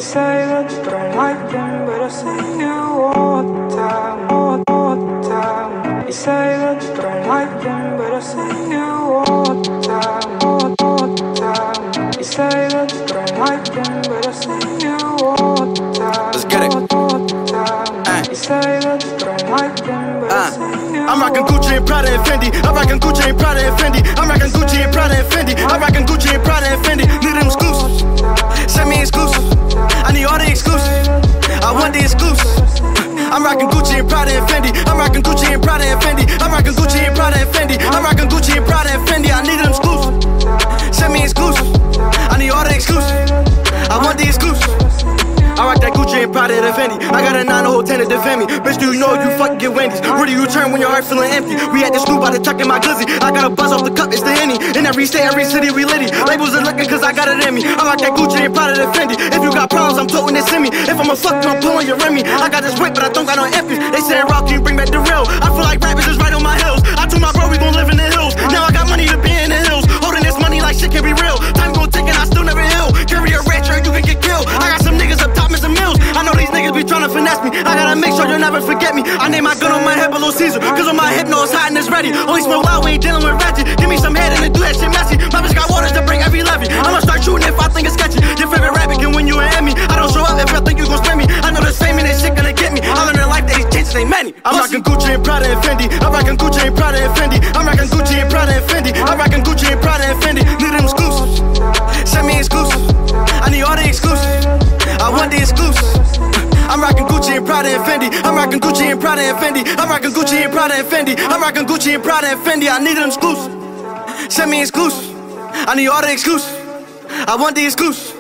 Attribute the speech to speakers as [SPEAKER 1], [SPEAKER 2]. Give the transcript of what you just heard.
[SPEAKER 1] say that you don't like them, but I see you all the time, all the time. You say that you don't like them, but I see you all the time, all the time. You say that you don't like them, but I see you all the time.
[SPEAKER 2] Let's get it.
[SPEAKER 1] You say that you don't like them, but I see you.
[SPEAKER 2] I'm rockin' Gucci and Prada and Fendi. I'm rockin' Gucci and Prada and Fendi. I'm rockin' Gucci and Prada and Fendi. I'm rockin' Gucci and Prada and Fendi. Need them exclusives. Send me exclusive. I need all the exclusives. I want the exclusives. I'm rockin' Gucci and Prada and Fendi. I'm rockin' Gucci and Prada and Fendi. I'm rockin' Gucci and Prada and Fendi. I'm rockin' Gucci and Prada and Fendi. I need them exclusive. Send me exclusive. I need all the exclusives. I want the exclusives. I rock that Gucci and Prada and Fendi. I got a 9 whole 10 to defend me. Bitch, do you know you fucking get Wendy's? Where do you turn when your heart feeling empty? We at the scoop by the tuck in my glizzy. I got a buzz off the cup, it's the Henny. In every state, every city, we litty. Labels are looking cause I got it in me. I rock that Gucci and Prada and Fendi. If you got problems, I'm toting this in me. If I'm a fuck, I'm pulling your Remy. I got this whip, but I don't got no empties. They say rock, can you bring back the real? I feel like rappers is right on my heels. I told my bro we gon' live in the hills. Now I got money to be in the hills. Holding this money like shit can be real. Time gon' tick and I still never heal. Carry a rat shirt, you can get killed. I got some niggas up top missing mills. I know these niggas be tryna finesse me. I gotta make sure you'll never forget me. I name my gun on my head below Caesar, cause on my hip no it's hot and it's ready. Only smoke loud, we ain't dealing with ratchet. Give me some head and then do that shit messy. My bitch got waters to bring every levy. I'ma start shooting if I think it's sketchy. Your favorite rapper can win you an Emmy. I don't show up if I think you gon' spend me. I know this fame and this shit gonna get me. I learned in life that these chances ain't many. I'm rockin' Gucci and Prada and Fendi. I'm rockin' Gucci and Prada and Fendi. I'm rockin' Gucci and Prada and Fendi. I'm rockin' Gucci and Prada and Fendi. Need them exclusives. Send me exclusives. I need all the exclusives. I want the exclusives. I'm rockin' Gucci and Prada and Fendi. I'm rockin' Gucci and Prada and Fendi. I'm rockin' Gucci and Prada and Fendi. I'm rockin' Gucci and Prada and Fendi. I need them exclusive. Send me exclusive. I need all the exclusive. I want the exclusive.